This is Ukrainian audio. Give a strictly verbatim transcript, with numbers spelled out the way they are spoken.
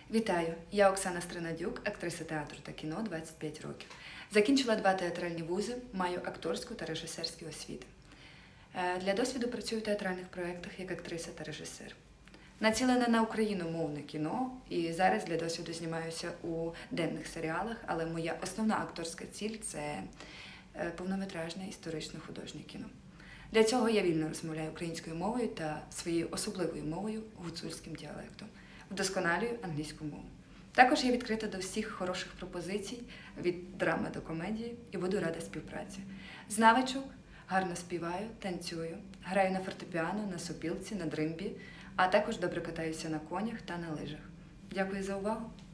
Вітаю! Я Оксана Стринадюк, актриса театру та кіно двадцять п'ять років. Закінчила два театральні вузи, маю акторську та режисерські освіти. Для досвіду працюю в театральних проєктах як актриса та режисер. Націлена на україномовне кіно і зараз для досвіду знімаюся у денних серіалах, але моя основна акторська ціль – це повнометражне історично-художнє кіно. Для цього я вільно розмовляю українською мовою та своєю особливою мовою – гуцульським діалектом. Вдосконалюю англійську мову. Також я відкрита до всіх хороших пропозицій, від драми до комедії, і буду рада співпраці. З навичок гарно співаю, танцюю, граю на фортепіано, на сопілці, на дримбі, а також добре катаюся на конях та на лижах. Дякую за увагу!